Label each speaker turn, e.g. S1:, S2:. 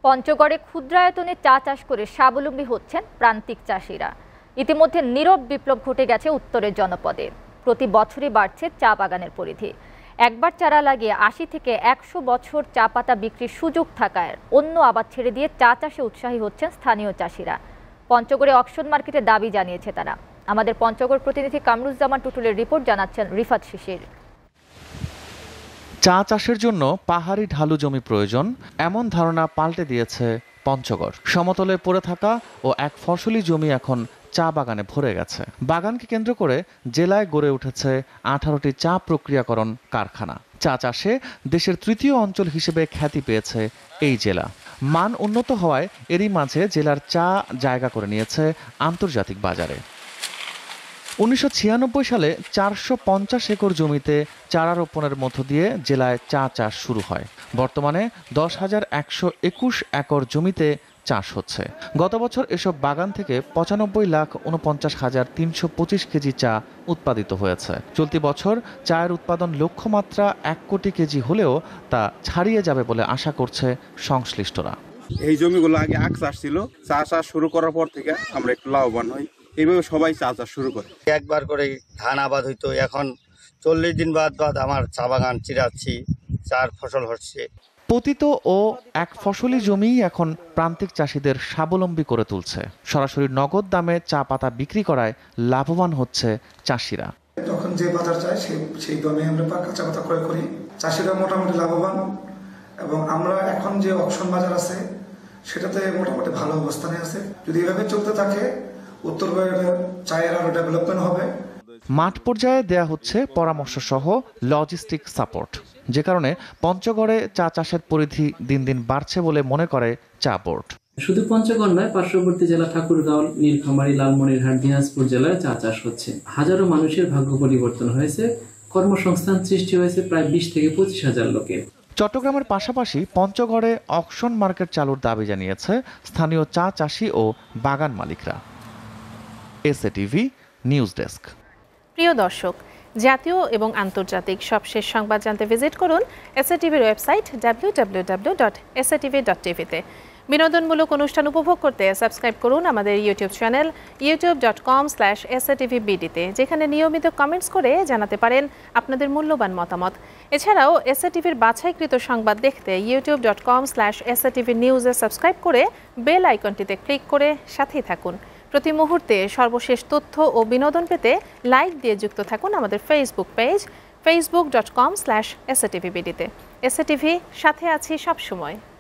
S1: পঞ্চগড়ে ক্ষুদ্রায়তনে চা চাষ করে স্বাবলম্বী হচ্ছেন প্রান্তিক চাষিরা। ইতিমধ্যে নীরব বিপ্লব ঘটে গেছে উত্তরের জনপদে। প্রতি বছরই বাড়ছে চা বাগানের পরিধি। একবার চারা লাগিয়ে ৮০ থেকে ১০০ বছর চা পাতা বিক্রির সুযোগ থাকায় অন্য আবাদ ছেড়ে দিয়ে চা চাষে উৎসাহী হচ্ছেন স্থানীয় চাষিরা। পঞ্চগড়ে অকশন মার্কেটে দাবি জানিয়েছে তারা। আমাদের পঞ্চগড় প্রতিনিধি কামরুজ্জামান টুটুলের রিপোর্ট জানাচ্ছেন রিফাত শিশির।
S2: চা চাষের জন্য পাহাড়ি ঢালু জমি প্রয়োজন, এমন ধারণা পাল্টে দিয়েছে পঞ্চগড়। সমতলে পড়ে থাকা ও এক ফসলি জমি এখন চা বাগানে ভরে গেছে। বাগানকে কেন্দ্র করে জেলায় গড়ে উঠেছে 18টি চা প্রক্রিয়াকরণ কারখানা। চা চাষে দেশের তৃতীয় অঞ্চল হিসেবে খ্যাতি পেয়েছে এই জেলা। মান উন্নত হওয়ায় এরই মাঝে জেলার চা জায়গা করে নিয়েছে আন্তর্জাতিক বাজারে। 1996 সালে 450 একর জমিতে চারা রোপণের মধ্য দিয়ে জেলায় চা চাষ শুরু হয়। বর্তমানে 10,121 একর জমিতে চাষ হচ্ছে। গত বছর এসব বাগান থেকে 95,49,325 কেজি চা উৎপাদিত হয়েছে। চলতি বছর চায়ের উৎপাদন লক্ষ্যমাত্রা 1 কোটি কেজি হলেও তা ছাড়িয়ে যাবে বলে আশা করছে সংশ্লিষ্টরা।
S3: এই জমিগুলো আগে আখ চাষ ছিল, চা চাষ শুরু করার পর থেকে আমরা একটু লাভবান হই। এইভাবে সবাই চা চাষ শুরু করে।
S4: একবার করে ধান আবাদ হইতো, এখন 40 দিন বাদ আমার চা বাগান চিরাচ্ছি, চার ফসল হচ্ছে।
S2: পতিত ও এক ফসলি জমি এখন প্রান্তিক চাষিদের স্বাবলম্বী করে তুলছে। সরাসরি নগদ দামে চা পাতা বিক্রি করায় লাভবান হচ্ছে চাষিরা।
S5: যখন যে বাজার চাই সেই দামে আমরা কাঁচা পাতা ক্রয় করি। চাষিরা মোটামুটি লাভবান, এবং আমরা এখন যে অকশন বাজার আছে সেটাতে মোটামুটি ভালো অবস্থানে আছে। যদি এভাবে চলতে থাকে উত্তরবঙ্গের চায়ের আরো ডেভেলপমেন্ট হবে।
S2: মাঠ পর্যায়ে দেয়া হচ্ছে পরামর্শ সহ লজিস্টিক সাপোর্ট, যে কারণে পঞ্চগড়ে চা চাষের পরিধি দিন দিন বাড়ছে বলে মনে করে চা বোর্ড।
S6: শুধু পঞ্চগড় নয়, পার্শ্ববর্তী জেলা ঠাকুরগাঁও, নীলফামারী, লালমনিরহাট, দিনাজপুর জেলায় চা চাষ হচ্ছে। হাজারো মানুষের ভাগ্য পরিবর্তন হয়েছে, কর্মসংস্থান সৃষ্টি হয়েছে প্রায় 20 থেকে 25 হাজার লোকের।
S2: চট্টগ্রামের পাশাপাশি পঞ্চগড়ে অকশন মার্কেট চালুর দাবি জানিয়েছে স্থানীয় চা চাষি ও বাগান মালিকরা। SATV news desk.
S7: প্রিয় দর্শক, জাতীয় এবং আন্তর্জাতিক সবশেষ সংবাদ জানতে ভিজিট করুন এসএটিভির ওয়েবসাইট www.satv.tv-তে। বিনোদনমূলক অনুষ্ঠান উপভোগ করতে সাবস্ক্রাইব করুন আমাদের ইউটিউব চ্যানেল youtube.com/satvbd-তে, যেখানে নিয়মিত কমেন্টস করে জানাতে পারেন আপনাদের মূল্যবান মতামত। এছাড়াও এসএটিভির বাছাইকৃত সংবাদ দেখতে youtube.com/satvnews-এ সাবস্ক্রাইব করে বেল আইকনটিতে ক্লিক করে সাথেই থাকুন। প্রতি মুহূর্তে সর্বশেষ তথ্য ও বিনোদন পেতে লাইক দিয়ে যুক্ত থাকুন আমাদের ফেসবুক পেজ facebook.com/satvbd-তে। এসএটিভি সাথে আছি সবসময়।